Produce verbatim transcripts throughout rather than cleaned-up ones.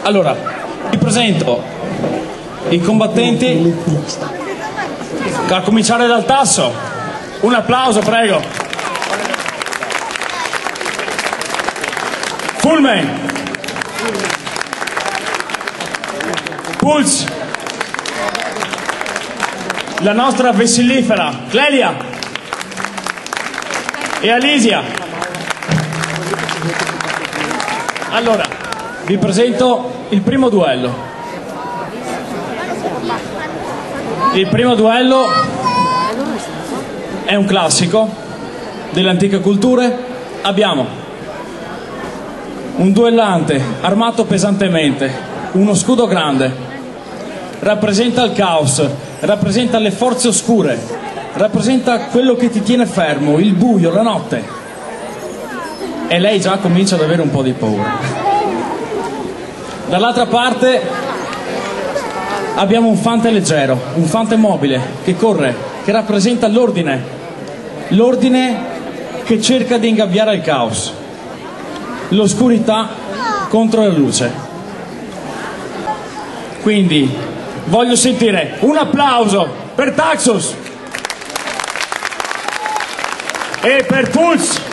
Allora, vi presento i combattenti, a cominciare dal Tasso. Un applauso, prego. Fullman, Pulse, la nostra vessillifera Clelia e Alisia. Allora, vi presento il primo duello. Il primo duello è un classico delle antiche culture. Abbiamo un duellante armato pesantemente, uno scudo grande, rappresenta il caos, rappresenta le forze oscure, rappresenta quello che ti tiene fermo, il buio, la notte. E lei già comincia ad avere un po' di paura. Dall'altra parte abbiamo un fante leggero, un fante mobile che corre, che rappresenta l'ordine, l'ordine che cerca di ingabbiare il caos, l'oscurità contro la luce. Quindi voglio sentire un applauso per Taxus e per Pulse.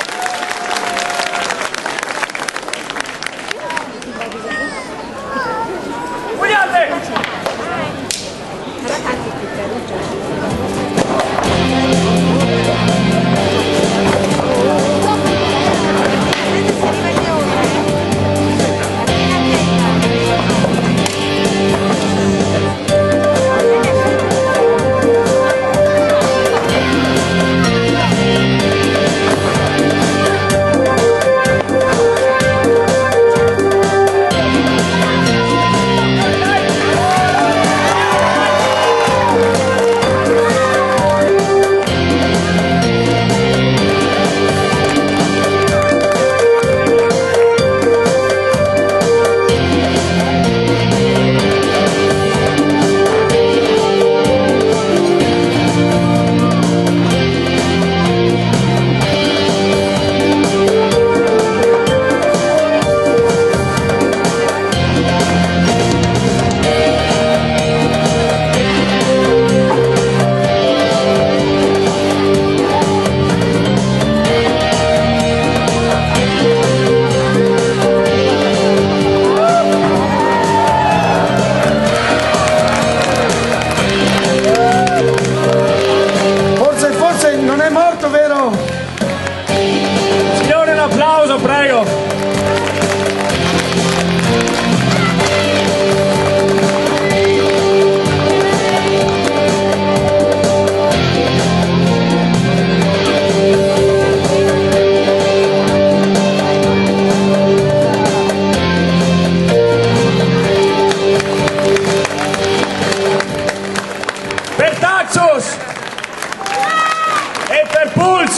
E per Pulse.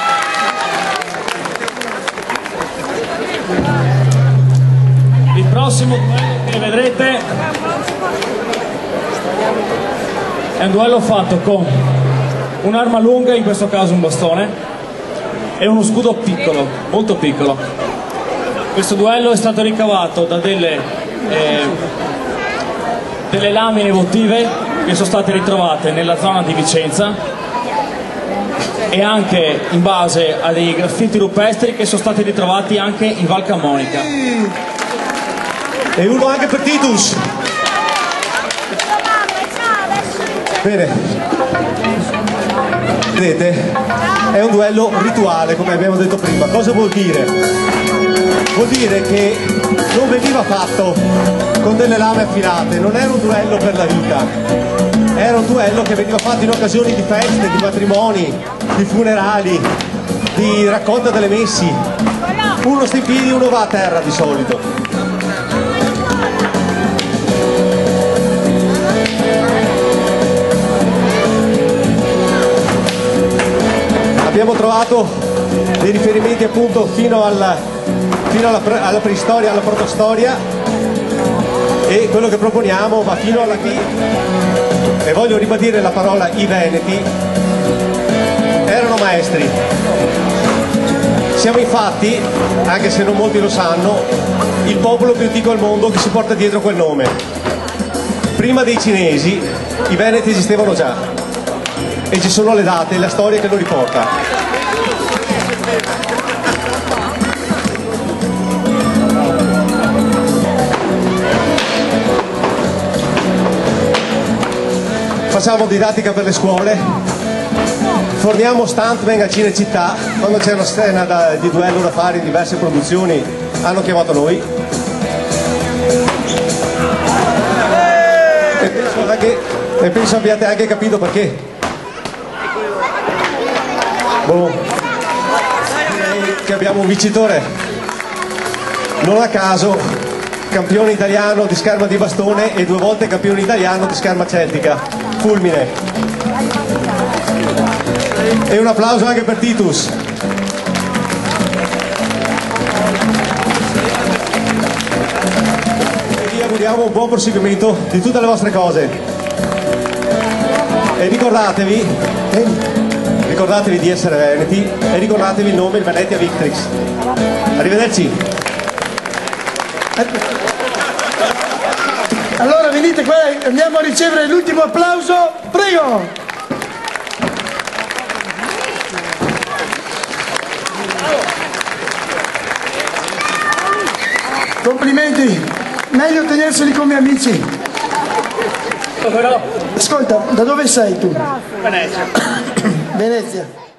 Il prossimo duello che vedrete è un duello fatto con un'arma lunga, in questo caso un bastone, e uno scudo piccolo, molto piccolo. Questo duello è stato ricavato da delle, eh, delle lamine votive che sono state ritrovate nella zona di Vicenza e anche in base a dei graffiti rupestri che sono stati ritrovati anche in Val Camonica. E uno anche per Titus. Bene, vedete, è un duello rituale, come abbiamo detto prima. Cosa vuol dire? Vuol dire che non veniva fatto con delle lame affilate, non era un duello per la vita, era un duello che veniva fatto in occasioni di feste, di matrimoni, di funerali, di raccolta delle messi. Uno sta in piedi, uno va a terra di solito. Abbiamo trovato dei riferimenti appunto fino alla, fino alla, pre, alla preistoria, alla protostoria, e quello che proponiamo va fino alla qui. E voglio ribadire la parola: i veneti erano maestri. Siamo infatti, anche se non molti lo sanno, il popolo più antico al mondo che si porta dietro quel nome. Prima dei cinesi i veneti esistevano già e ci sono le date e la storia che lo riporta. Facciamo didattica per le scuole, forniamo stuntman a Cinecittà, quando c'è una scena da, di duello da fare in diverse produzioni hanno chiamato noi. E penso, anche, e penso abbiate anche capito perché. Boh. Direi che abbiamo un vincitore, non a caso campione italiano di scherma di bastone e due volte campione italiano di scherma celtica, Fulmine. E un applauso anche per Titus. E vi auguriamo un buon proseguimento di tutte le vostre cose. E ricordatevi, eh, ricordatevi di essere veneti e ricordatevi il nome, il Venetia Victrix. Arrivederci. Allora venite qua, andiamo a ricevere l'ultimo applauso, prego! Complimenti, meglio tenerseli come amici. Ascolta, da dove sei tu? Venezia. Venezia.